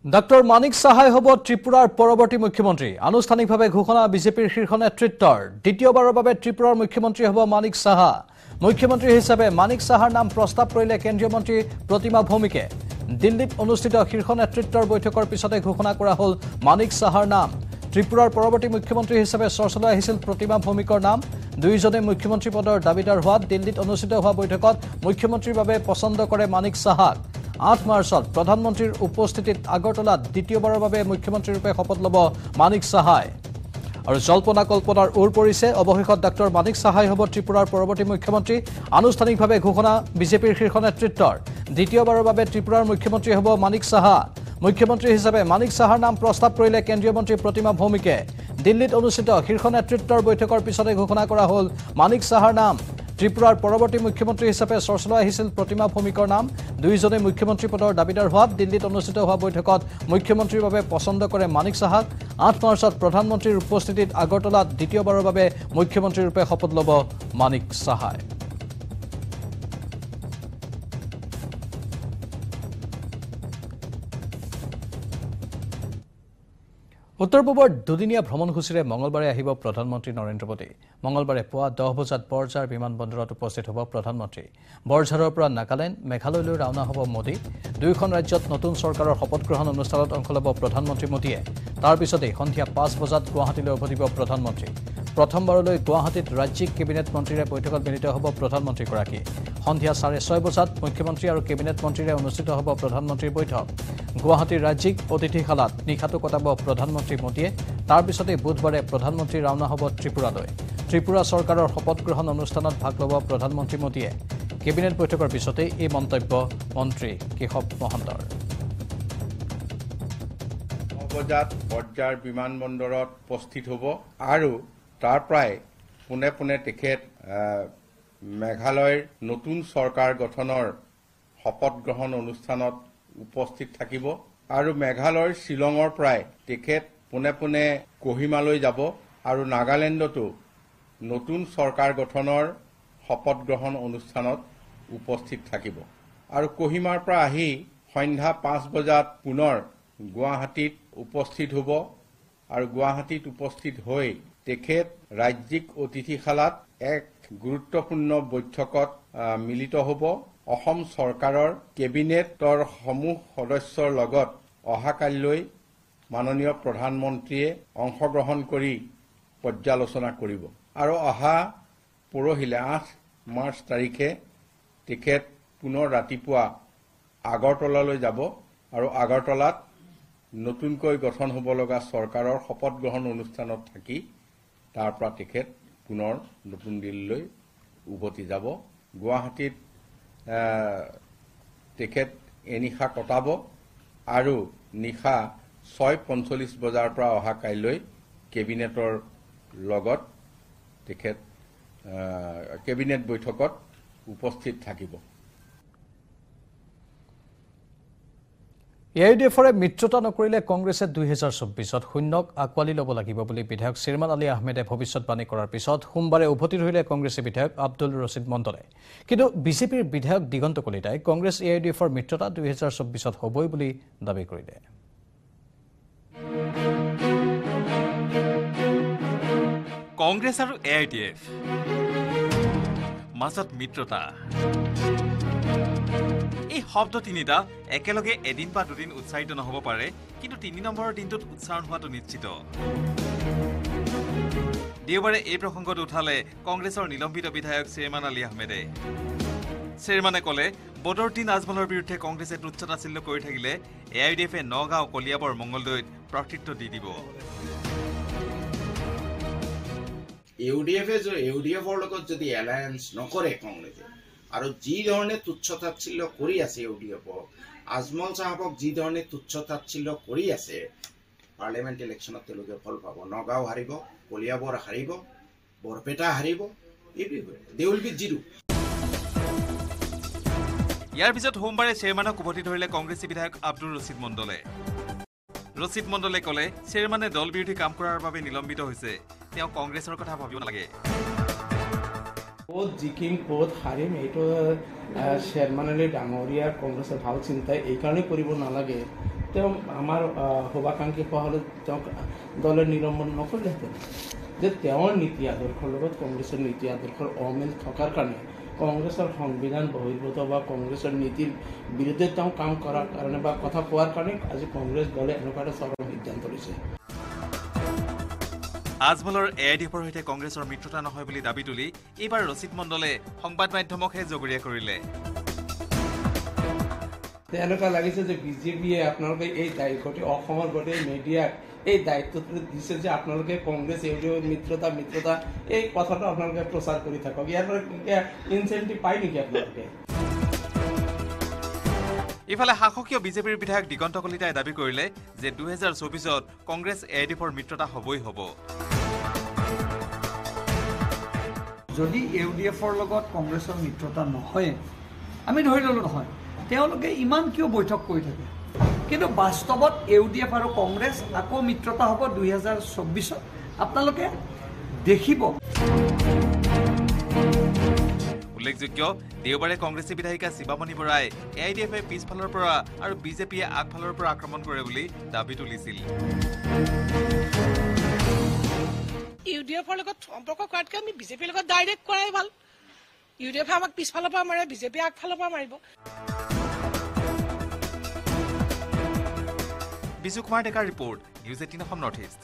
Doctor Manik সাহাই হব ত্ৰিপুৰাৰ পৰৱৰ্তী মুখ্যমন্ত্ৰী আনুষ্ঠানিকভাৱে ঘোষণা বিজেপিৰ শীৰ্ষ নেতৃত্বৰ দ্বিতীয়বাৰৰ বাবে ত্ৰিপুৰাৰ মুখ্যমন্ত্ৰী হব মানিক সাহা মুখ্যমন্ত্ৰী হিচাপে মানিক সাহাৰ নাম প্ৰস্তাৱ কৰিলে কেন্দ্ৰীয় মন্ত্ৰী প্ৰতিমা ভৌমিকে দিল্লীত অনুষ্ঠিত শীৰ্ষ নেতৃত্বৰ বৈঠকৰ পিছতে ঘোষণা কৰা হল মানিক সাহাৰ নাম ত্ৰিপুৰাৰ পৰৱৰ্তী মুখ্যমন্ত্ৰী হিচাপে চৰ্চালৈ আহিছিল প্ৰতিমা ভৌমিকৰ নাম দুইজনে মুখ্যমন্ত্ৰী পদৰ দাবীদাৰ হোৱা দিল্লীত অনুষ্ঠিত হোৱা বৈঠকত মুখ্যমন্ত্ৰীৰ বাবে পছন্দ কৰে মানিক সাহাক 8 মাৰ্চত প্ৰধানমন্ত্ৰীৰ উপস্থিতিত আগৰতলাত দ্বিতীয়বাৰৰ বাবে মুখ্যমন্ত্ৰী ৰূপে শপত ল'ব মানিক সাহাই আৰু জল্পনা কল্পনাৰ ওৰ পৰিছে অৱশেষত ডক্টৰ মানিক সাহাই হ'ব ত্ৰিপুৰাৰ পৰৱৰ্তী মুখ্যমন্ত্ৰী আনুষ্ঠানিকভাৱে ঘোষণা বিজেপিৰ শীৰ্ষ নেতৃত্বৰ দ্বিতীয়বাৰৰ বাবে ত্ৰিপুৰাৰ মুখ্যমন্ত্ৰী হ'ব মানিক সাহা মুখ্যমন্ত্ৰী হিচাপে মানিক সাহাৰ নাম প্ৰস্তাৱ কৰিলে কেন্দ্ৰীয় মন্ত্ৰী প্ৰতিমা ভৌমিকে দিল্লীত অনুষ্ঠিত শীৰ্ষ নেতৃত্বৰ বৈঠকৰ পিছতে ঘোষণা কৰা হ'ল মানিক সাহাৰ নাম ত্ৰিপুৰাৰ পৰৱৰ্তী মুখ্যমন্ত্ৰী হিচাপে চৰ্চালৈ আহিছিল প্ৰতিমা ভৌমিকৰ নাম দুইজনে মুখ্যমন্ত্ৰী পদৰ দাবীদাৰ হোৱা দিল্লীত অনুষ্ঠিত হোৱা বৈঠকত মুখ্যমন্ত্ৰীৰ বাবে পছন্দ কৰে মানিক সাহাক 8 মাৰ্চত প্ৰধানমন্ত্ৰীৰ উপস্থিতিত আগৰতলাত দ্বিতীয়বাৰৰ বাবে মুখ্যমন্ত্ৰী ৰূপে শপত ল'ব মানিক সাহাই উত্তৰ-পূবৰ দুদিনীয়া ভ্ৰমণসূচীৰে মঙলবাৰে আহিব প্ৰধানমন্ত্ৰী নৰেন্দ্ৰ মোদী মঙলবাৰে পুৱা 10 বজাত বৰঝাৰ বিমানবন্দৰত উপস্থিত হ'ব প্ৰধানমন্ত্ৰী বৰঝাৰৰ পৰা নাগালেণ্ড মেঘালয়লৈ ৰাওনা হ'ব মোদী দুইখন ৰাজ্যত নতুন চৰকাৰৰ শপত গ্ৰহণ অনুষ্ঠানত অংশ ল'ব প্ৰধানমন্ত্ৰী মোদীয়ে তাৰ পিছতে সন্ধিয়া 5 বজাত গুৱাহাটীলৈ উভতিব প্ৰধানমন্ত্ৰী প্ৰথমবাৰলৈ গুৱাহাটীত ৰাজ্যিক কেবিনেট মন্ত্ৰীৰে বৈঠকত মিলিত হ'ব প্ৰধানমন্ত্ৰীগৰাকী সন্ধিয়া 6:30 বজাত মুখ্যমন্ত্ৰী আৰু কেবিনেট মন্ত্ৰীৰে অনুষ্ঠিত হ'ব প্ৰধানমন্ত্ৰীৰ বৈঠক গুৱাহাটীৰ ৰাজ্যিক অতিথিশালাত নিশাটো কটাব প্ৰধানমন্ত্ৰী মোদীয়ে তাৰ পিছতে বুধবাৰে প্ৰধানমন্ত্ৰী ৰাওনা হ'ব ত্ৰিপুৰালৈ ত্ৰিপুৰা চৰকাৰৰ শপত গ্ৰহণ অনুষ্ঠানত ভাগ ল'ব প্ৰধানমন্ত্ৰী মোদীয়ে কেবিনেট বৈঠকৰ পিছতে এই মন্তব্য মন্ত্ৰী কেশৱ মহন্তৰ বজাত বৰঝাৰ বিমানবন্দৰত উপস্থিত হ'ব আৰু তাৰ পৰাই পুনে পুনে তেখেত মেঘালয়ৰ নতুন চৰকাৰ গঠনৰ শপত গ্ৰহণ অনুষ্ঠানত উপস্থিত থাকিব আৰু মেঘালয়ৰ শিলঙৰ পৰাই তেখেত পুনে পুনে কোহিমালৈ যাব আৰু নাগালেণ্ডতো নতুন চৰকাৰ গঠনৰ শপত গ্ৰহণ অনুষ্ঠানত উপস্থিত থাকিব আৰু কোহিমাৰ পৰা আহি সন্ধ্যা 5 বজাত পুনৰ গুৱাহাটীত উপস্থিত হ'ব আৰু গুৱাহাটীত উপস্থিত হৈ তেখেত ৰাজ্যিক অতিথিশালাত এক গুৰুত্বপূৰ্ণ বৈঠকত মিলিত হ'ব অসম চৰকাৰৰ কেবিনেটৰ সমূহ সদস্যৰ লগত অহাকালিলৈ মাননীয় প্ৰধানমন্ত্ৰীয়ে অংশগ্ৰহণ কৰি পৰ্যালোচনা কৰিব আৰু অহা পৰহিলে 8 মাৰ্চ তাৰিখে তেখেত পুনৰ ৰাতিপুৱা আগৰতলালৈ যাব আৰু আগৰতলাত নতুনকৈ গঠন হ'ব লগা চৰকাৰৰ শপত গ্ৰহণ অনুষ্ঠানত থাকি তাৰ পৰা তেখেত পুনৰ নতুন দিল্লীলৈ উভতি যাব গুৱাহাটীত তেখেত এনিশা কটাব আৰু নিশা 6:45 বজাৰ পৰা অহা কাইলৈ কেবিনেটৰ লগত তেখেত কেবিনেট বৈঠকত উপস্থিত থাকিব এআইডিএফৰে মিত্ৰতা নকৰিলে কংগ্ৰেছে 2024ত শূন্যক আকোৱালি ল'ব লাগিব বুলি বিধায়ক শ্ৰীমান আলী আহমেদে ভৱিষ্যতবাণী কৰাৰ পিছত সোমবাৰে উভতি ধৰিলে কংগ্ৰেছী বিধায়ক আব্দুল ৰছিদ মণ্ডলে কিন্তু বিজেপিৰ বিধায়ক দিগন্ত কলিতাই কংগ্ৰেছ এআইডিএফৰ মিত্ৰতা 2024ত হ'বই বুলি দাবী কৰিলে কংগ্ৰেছ আৰু এআইডিএফ মাজত মিত্ৰতা এই শব্দ তিনিটা একেলগে এদিন বা দুদিন উচ্চাৰিত নহব পাৰে কিন্তু 3 নম্বৰৰ দিনটোত উচ্চাৰণ হোৱাটো নিশ্চিত দেওবাৰে এই প্ৰসংগত উঠালে কংগ্ৰেছৰ নিলম্বিত বিধায়ক শ্ৰীমান আলী আহমেদে শ্ৰীমানে ক'লে বদৰুদ্দিন আজমলৰ বিৰুদ্ধে কংগ্ৰেছে তুচ্ছতাচ্ছিল্য কৰি থাকিলে এআইডিএফে নগাঁও কলিয়াবৰ মংগলদৈত প্ৰাৰ্থিত্ব দি দিব ইউডিএফৰ লগত যদি এলায়েন্স নকৰে কংগ্ৰেছে আৰু যি ধৰণে তুচ্ছতাচ্ছিল্য কৰি আছে ইউডিএফক আজমল সাহেবক যি ধৰণে তুচ্ছতাচ্ছিল্য কৰি আছে পাৰ্লিয়ামেণ্ট ইলেকশ্যনত তেওঁলোকে ফল পাব নগাঁও হাৰিব কলিয়াবৰ হাৰিব বৰপেটা হাৰিব দে উইল বি জিৰো ইয়াৰ পিছত সোমবাৰে শ্ৰীমানক উভতি ধৰিলে কংগ্ৰেছী বিধায়ক আব্দুল ৰছিদ মণ্ডলে ৰছিদ মণ্ডলে ক'লে শ্ৰীমানে দল বিৰোধী কাম কৰাৰ বাবে নিলম্বিত হৈছে তেওঁ কংগ্ৰেছৰ কথা ভাবিব নালাগে ক'ত জিকিম ক'ত হাৰিম এইটো শ্ৰীমান আলী ডাঙৰীয়াৰ কংগ্ৰেছৰ ভাল চিন্তা এই কাৰণে কৰিব নালাগে তেওঁ আমাৰ শুভাকাংক্ষীসকলে তেওঁক দলে নিলম্বন নকৰিলেহেঁতেন যে তেওঁৰ নীতি আদৰ্শৰ লগত কংগ্ৰেছৰ নীতি আদৰ্শৰ অমিল থকাৰ কাৰণে কংগ্ৰেছৰ সংবিধান বহিৰ্ভূত বা কংগ্ৰেছৰ নীতিৰ বিৰুদ্ধে তেওঁ কাম কৰাৰ কাৰণে বা কথা কোৱাৰ কাৰণে আজি কংগ্ৰেছ দলে এনেকুৱা এটা চৰম সিদ্ধান্ত লৈছে আজমলৰ এআইডিএফৰ সৈতে কংগ্ৰেছৰ মিত্ৰতা নহয় বুলি দাবী তুলি এইবাৰ ৰচিদ মণ্ডলে সংবাদ মাধ্যমকহে জগৰীয়া কৰিলে এনেকুৱা লাগিছে যে বিজেপিয়ে আপোনালোকে এই দায়িত্বটি অসমৰ গোটেই মিডিয়াক এই দায়িত্বটো দিছে যে আপোনালোকে কংগ্ৰেছ এওঁলোকৰ মিত্ৰতা এই কথাটো আপোনালোকে প্ৰচাৰ কৰি থাকক ইয়াৰ পৰা ইনচেন্টিভ পায় নেকি আপোনালোকে ইফালে শাসকীয় বিজেপিৰ বিধায়ক দিগন্ত কলিতাই দাবী কৰিলে যে 2024ত কংগ্ৰেছ এআইডিএফৰ মিত্ৰতা হ'বই হ'ব যদি ইউডিএফৰ লগত কংগ্ৰেছৰ মিত্ৰতা নহয় আমি ধৰি ললো নহয় তেওঁলোকে ইমান কিয় বৈঠক কৰি থাকে কিন্তু বাস্তৱত ইউডিএফ আৰু কংগ্ৰেছ আকৌ মিত্ৰতা হ'ব 2024ত আপোনালোকে দেখিব উল্লেখযোগ্য দেওবাৰে কংগ্ৰেছী বিধায়িকা শিৱামণি বৰাই এআইডিএফে পিছফালৰ পৰা আৰু বিজেপিয়ে আগফালৰ পৰা আক্ৰমণ কৰে বুলি দাবী তুলিছিল ইউডিএফৰ লগত সম্পৰ্ক কৰাতকৈ আমি বিজেপিৰ লগত ডাইৰেক্ট কৰাই ভাল ইউডিএফে আমাক পিছফালৰ পৰা মাৰে বিজেপিয়ে আগফালৰ পৰা মাৰিব বিজু কুমাৰ ডেকাৰ report news 18 Assam north east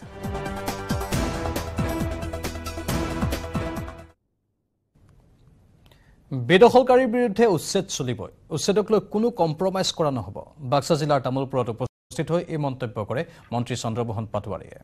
বেদখলকাৰীৰ বিৰুদ্ধে উচ্ছেদ চলিবই উচ্ছেদক লৈ কোনো কম্প্ৰমাইজ কৰা নহ'ব বাক্সা জিলাৰ তামুলপুৰত উপস্থিত হৈ এই মন্তব্য কৰে মন্ত্ৰী চন্দ্ৰমোহন পাটোৱাৰীয়ে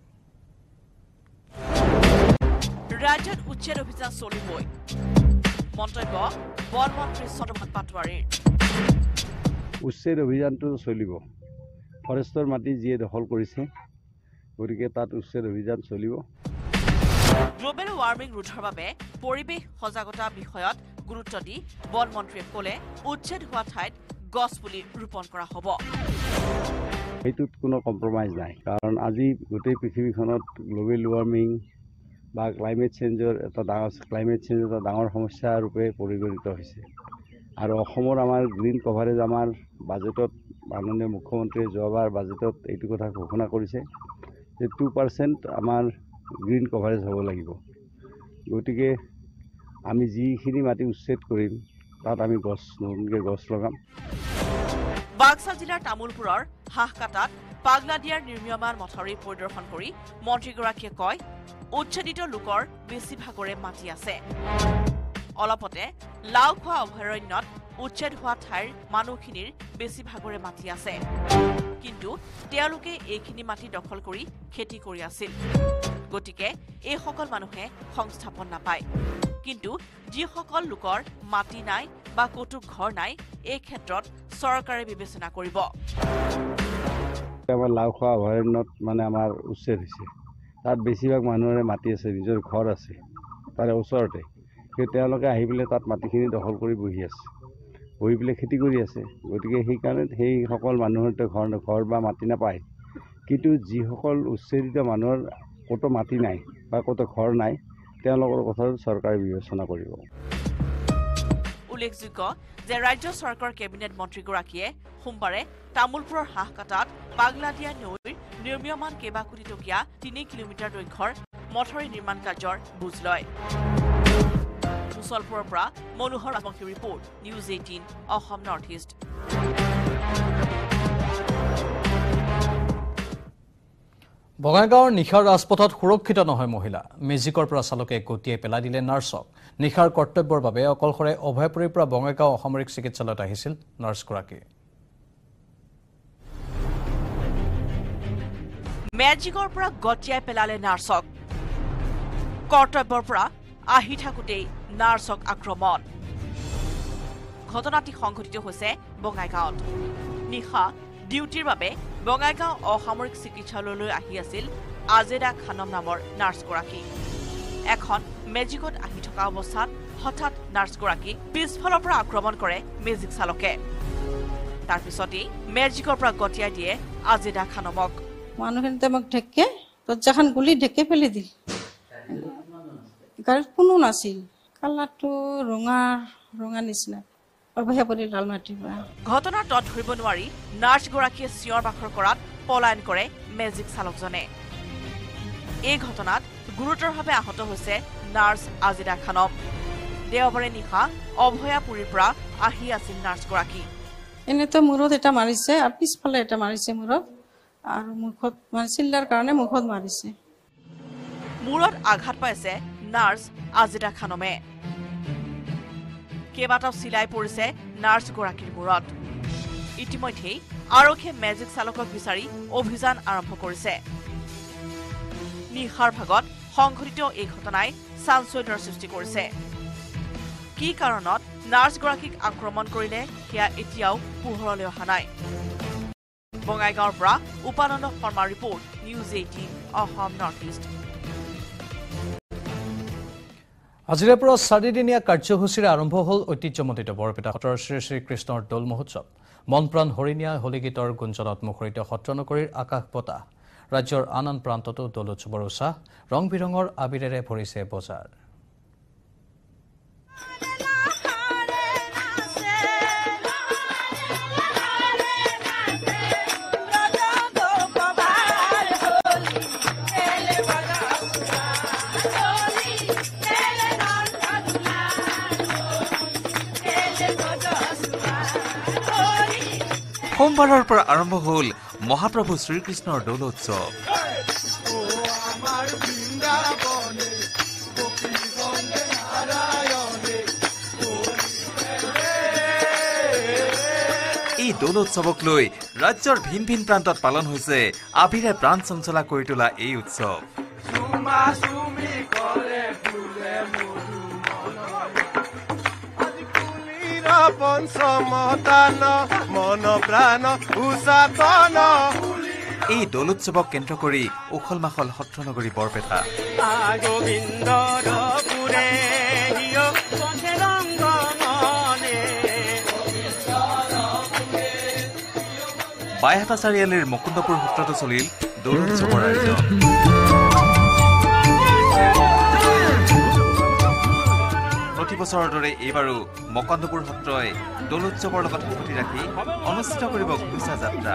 ৰাজ্যত উচ্ছেদ অভিযান চলিবই মন্তব্য বন মন্ত্ৰী চন্দ্ৰমোহন পাটোৱাৰীৰ উচ্ছেদ অভিযানটো চলিব ফৰেষ্টৰ মাটি যিয়ে দখল কৰিছে গতিকে তাত উচ্ছেদ অভিযান চলিব গ্লোবেল ৱাৰ্মিং ৰোধৰ বাবে পৰিৱেশ সজাগতা বিষয়ত গুৰুত্ব দি বন মন্ত্ৰীয়ে ক'লে উচ্ছেদ হোৱা ঠাইত গছ পুলি ৰোপণ কৰা হ'ব এইটোত কোনো কম্প্ৰমাইজ নাই কাৰণ আজি গোটেই পৃথিৱীখনত গ্লোবেল ৱাৰ্মিং বা ক্লাইমেট চেঞ্জৰ এটা ডাঙৰ সমস্যা ৰূপে পৰিগণিত হৈছে আৰু অসমৰ আমাৰ গ্ৰীণ কভাৰেজ আমাৰ বাজেটত মাননীয় মুখ্যমন্ত্ৰীয়ে যোৱাবাৰ বাজেটত এইটো কথা ঘোষণা কৰিছে যে 2% আমাৰ গ্ৰীণ কভাৰেজ হ'ব লাগিব গতিকে আমি যিখিনি মাটি উচ্ছেদ কৰিম তাত আমি নতুনকৈ গছ লগাম বাক্সা জিলাৰ তামুলপুৰৰ হাঁহকাটাত পাগলাদিয়াৰ নিৰ্মীয়মান মথাউৰি পৰিদৰ্শন কৰি মন্ত্ৰীগৰাকীয়ে কয় উচ্ছেদিত লোকৰ বেছিভাগৰে মাটি আছে অলপতে লাওখোৱা অভয়াৰণ্যত উচ্ছেদ হোৱা ঠাইৰ মানুহখিনিৰ বেছিভাগৰে মাটি আছে কিন্তু তেওঁলোকে এইখিনি মাটি দখল কৰি খেতি কৰি আছিল গতিকে এইসকল মানুহে সংস্থাপন নাপায় কিন্তু যিসকল লোকৰ মাটি নাই বা কতো ঘৰ নাই এই ক্ষেত্ৰত চৰকাৰে বিবেচনা কৰিব আমাৰ লাওখোৱা অভয়াৰণ্যত মানে আমাৰ উচ্ছেদ হৈছে তাত বেছিভাগ মানুহৰে মাটি আছে নিজৰ ঘৰ আছে তাৰে ওচৰতে কিন্তু তেওঁলোকে আহি পেলাই তাত মাটিখিনি দখল কৰি বহি আছে বহি পেলাই খেতি কৰি আছে গতিকে সেইকাৰণে সেইসকল মানুহৰ ঘৰ বা মাটি নাপায় কিন্তু যিসকল উচ্ছেদিত মানুহৰ ক'তো মাটি নাই বা ক'তো ঘৰ নাই তেওঁলোকৰ কথাটো চৰকাৰে বিবেচনা কৰিব উল্লেখযোগ্য যে ৰাজ্য চৰকাৰৰ কেবিনেট মন্ত্ৰীগৰাকীয়ে সোমবাৰে তামুলপুৰৰ হাঁহকাটাত পাগলাদিয়া নৈৰ নিৰ্মীয়মান কেইবা কোটি টকীয়া 3 কিলোমিটাৰ দৈৰ্ঘ্যৰ মথাউৰি নিৰ্মাণ কাৰ্যৰ বুজ লয় মুছলপুৰৰ পৰা Manohar Rajbongshi report news 18 Assam north east বঙাইগাঁৱৰ নিশাৰ ৰাজপথত সুৰক্ষিত নহয় মহিলা মেজিকৰ পৰা চালকে গতিয়াই পেলাই দিলে নাৰ্ছক নিশাৰ কৰ্তব্যৰ বাবে অকলশৰে অভয়পুৰীৰ পৰা বঙাইগাঁও অসামৰিক চিকিৎসালয়ত আহিছিল নাৰ্ছগৰাকী মেজিকৰ পৰা গতিয়াই পেলালে নাৰ্ছক কৰ্তব্যৰ পৰা আহি থাকোতেই নাৰ্ছক আক্ৰমণ ঘটনাটি সংঘটিত হৈছে বঙাইগাঁৱত নিশা ডিউটিৰ বাবে বঙাইগাঁও অসামৰিক চিকিৎসালয়লৈ আহি আছিল আজেদা খানম নামৰ নাৰ্ছগৰাকী এখন মেজিকত আহি থকা অৱস্থাত হঠাৎ নাৰ্ছগৰাকী পিছফালৰ পৰা আক্ৰমণ কৰে মেজিক চালকে তাৰ পিছতেই মেজিকৰ পৰা গতিয়াই দিয়ে আজেদা খানমক মানুহখিনিতে মোক ঢেকে দৰ্জাখন গুলি ঢেকে পেলাই দিল গাড়ীত কোনো নাছিল কালাৰটো ৰঙা নিচিনা অভয়াপুৰী লালমাটিৰ পৰা। ঘটনাৰ তত ধৰিব নোৱাৰি নাৰ্ছগৰাকীয়ে চিঞৰ বাখৰ কৰাত পলায়ন কৰে মেজিক চালকজনে। এই ঘটনাত গুৰুতৰভাৱে আহত হৈছে নাৰ্ছ আজিদা খানম। দেওবাৰে নিশা অভয়াপুৰীৰ পৰা আহি আছিল নাৰ্ছগৰাকী। এনেতো মূৰত এটা মাৰিছে আৰু পিছফালে এটা মাৰিছে মূৰত, আৰু মুখত মানে চিল্লাৰ কাৰণে মুখত মাৰিছে। মূৰত আঘাত পাইছে নাৰ্ছ আজিদা খানমে। কেইবাটাও চিলাই পৰিছে নাৰ্ছগৰাকীৰ মূৰত। ইতিমধ্যেই আৰক্ষীয়ে মেজিক চালকক বিচাৰি অভিযান আৰম্ভ কৰিছে। নিশাৰ ভাগত সংঘটিত এই ঘটনাই চাঞ্চল্যৰ সৃষ্টি কৰিছে। কি কাৰণত নাৰ্ছগৰাকীক আক্ৰমণ কৰিলে সেয়া এতিয়াও পোহৰলৈ অহা নাই। বঙাইগাঁৱৰ পৰা উপানন্দ শৰ্মাৰ report, news 18 Assam north east. আজিৰে পৰা 4দিনীয়া কাৰ্যসূচীৰে আৰম্ভ হ'ল ঐতিহ্যমণ্ডিত বৰপেটা সত্ৰৰ শ্ৰী শ্ৰীকৃষ্ণৰ দৌল মহোৎসৱ। মন প্ৰাণ হৰিণীয়া হোলী গীতৰ গুঞ্জনত মুখৰিত সত্ৰ নগৰীৰ আকাশ বতাহ। ৰাজ্যৰ আন আন প্ৰান্ততো দৌল উৎসৱৰ উৎসাহ, ৰং বিৰঙৰ আবিৰেৰে ভৰিছে বজাৰ। সোমবাৰৰ পৰা আৰম্ভ হ'ল মহাপ্ৰভু শ্ৰীকৃষ্ণৰ দৌল উৎসৱ। এই দৌল উৎসৱক লৈ ৰাজ্যৰ ভিন ভিন প্ৰান্তত পালন হৈছে আবিৰে প্ৰাণ চঞ্চলা কৰি তোলা এই উৎসৱ। এই দৌল উৎসৱক কেন্দ্ৰ কৰি উখল মাখল সত্ৰ নগৰী বৰপেটা। বাইহাটা চাৰিআলিৰ মুকুন্দপুৰ সত্ৰতো চলিল দৌল উৎসৱৰ আয়োজন। প্ৰতি বছৰৰ দৰে এইবাৰো মুকুন্দপুৰ সত্ৰই দৌল উৎসৱৰ লগত সংগতি ৰাখি অনুষ্ঠিত কৰিব ঘোষা যাত্ৰা।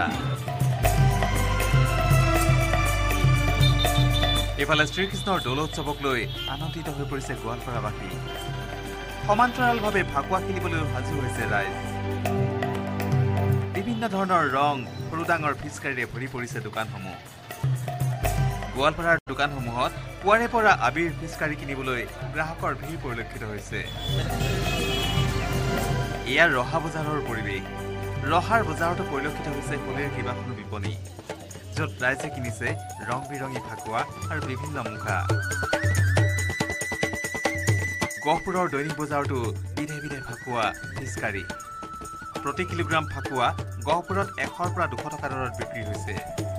এইফালে শ্ৰীকৃষ্ণৰ দৌল উৎসৱক লৈ আনন্দিত হৈ পৰিছে গোৱালপাৰাবাসী। সমান্তৰালভাৱে ফাকুৱা খেলিবলৈ সাজু হৈছে ৰাইজ। বিভিন্ন ধৰণৰ ৰং, সৰু ডাঙৰ ফিচকাৰীৰে ভৰি পৰিছে দোকানসমূহ। গোৱালপাৰাৰ দোকানসমূহত পুৱাৰে পৰা আবিৰ ফিচকাৰী কিনিবলৈ গ্ৰাহকৰ ভিৰ পৰিলক্ষিত হৈছে। এয়া ৰহা বজাৰৰ পৰিৱেশ। ৰহাৰ বজাৰতো পৰিলক্ষিত হৈছে হোলীৰ কেইবাখনো বিপণী, য'ত ৰাইজে কিনিছে ৰং বিৰঙী ফাকুৱা আৰু বিভিন্ন মুখা। গহপুৰৰ দৈনিক বজাৰতো বিধে বিধে ফাকুৱা, ফিচকাৰী। প্ৰতি কিলোগ্ৰাম ফাকুৱা গহপুৰত 100ৰ পৰা 200 টকা দৰত বিক্ৰী হৈছে।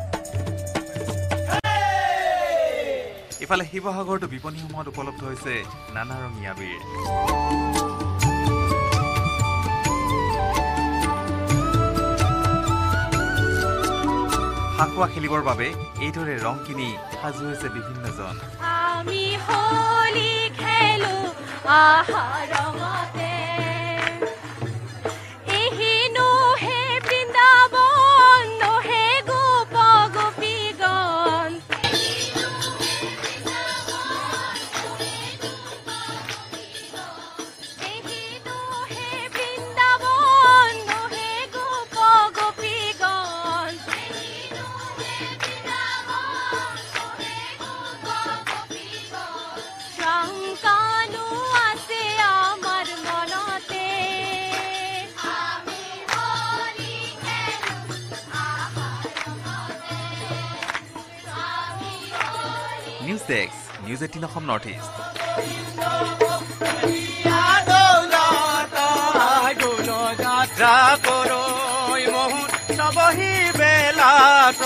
ইফালে শিৱসাগৰতো বিপণীসমূহত উপলব্ধ হৈছে নানা ৰঙী আবিৰ। ফাকুৱা খেলিবৰ বাবে এইদৰে ৰং কিনি সাজু হৈছে বিভিন্নজন। আমি হোলী খেলো আহাৰমতে, এহিনো হে বৃন্দাবন হে গোপ গোপীগণ। এহিনো হে বৃন্দাবন হে গোপ গোপীগণ। শংকানো আছে আমার মনতে, আমি হোলী খেলো আহাৰমতে, আমি Holi. News desk, news 18 Assam north east. যাত্ৰা কৰো মহোৎসৱহি বেলাত,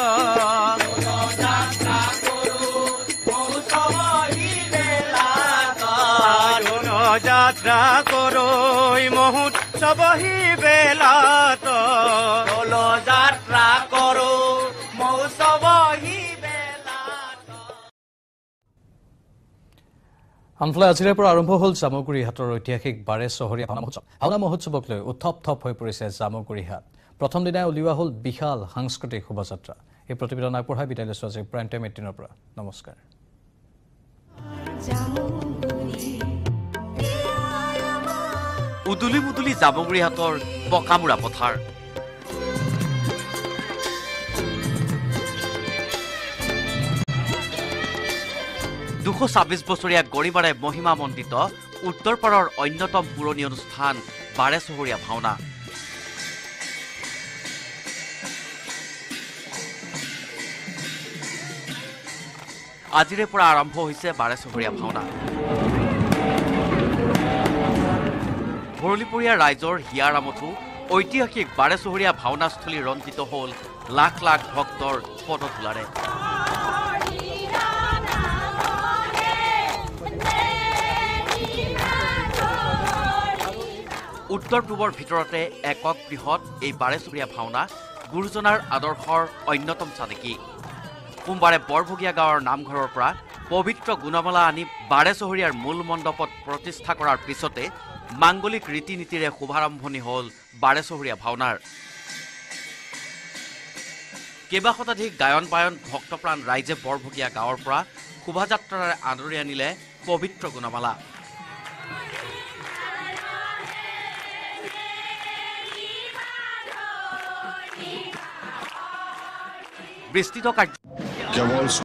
যাত্ৰা কৰো মহোৎসৱহি বেলাত, দৌল যাত্ৰা কৰো মহোৎসৱহি বেলাত। আনফালে আজিৰে পৰা আৰম্ভ হ'ল জামুগুৰিহাটৰ ঐতিহাসিক বাৰে চহৰীয়া ভাওনা মহোৎসৱ। ভাওনা মহোৎসৱক লৈ উত্থপ থপ হৈ পৰিছে জামুগুৰিহাট। প্ৰথম দিনাই উলিওৱা হ'ল বিশাল সাংস্কৃতিক শোভাযাত্ৰা। এই প্ৰতিবেদন আগবঢ়াই বিদায় লৈছো আজি প্ৰাইম টাইম 18 পৰা। নমস্কাৰ। উদুলি মুদুলি জামুগুৰিহাটৰ পকামুৰা পথাৰ। 226 বছৰীয়া গৰিমাৰে মহিমা মণ্ডিত উত্তৰপাৰৰ অন্যতম পুৰণি অনুষ্ঠান বাৰে চহৰীয়া ভাওনা। আজিৰে পৰা আৰম্ভ হৈছে বাৰে চহৰীয়া ভাওনা। ভৰলীপৰীয়া ৰাইজৰ হিয়াৰ আমঠু ঐতিহাসিক বাৰে চহৰীয়া ভাওনাস্থলী ৰঞ্জিত হ'ল লাখ লাখ ভক্তৰ পদধূলাৰে। উত্তৰ পূবৰ ভিতৰতে একক বৃহৎ এই বাৰে চহৰীয়া ভাওনা গুৰুজনাৰ আদৰ্শৰ অন্যতম চানেকি। সোমবাৰে বৰভগীয়া গাঁৱৰ নামঘৰৰ পৰা পবিত্ৰ গুণমালা আনি বাৰে চহৰীয়াৰ মূল মণ্ডপত প্ৰতিষ্ঠা কৰাৰ পিছতে মাংগলিক ৰীতি নীতিৰে শুভাৰম্ভণি হ'ল বাৰে চহৰীয়া ভাওনাৰ। কেইবা শতাধিক গায়ন বায়ন ভক্তপ্ৰাণ ৰাইজে বৰভগীয়া গাঁৱৰ পৰা শোভাযাত্ৰাৰে আদৰি আনিলে পবিত্ৰ গুণমালা। বিস্তৃত কাৰ্য